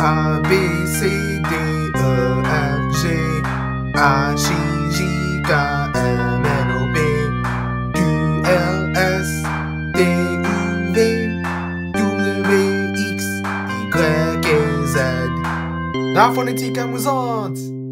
A, B, C, D, E, F, G, H, I, J, K, L, M, N, O, P, Q, R, S, T, U, V, W, X, Y et Z. La phonétique amusante!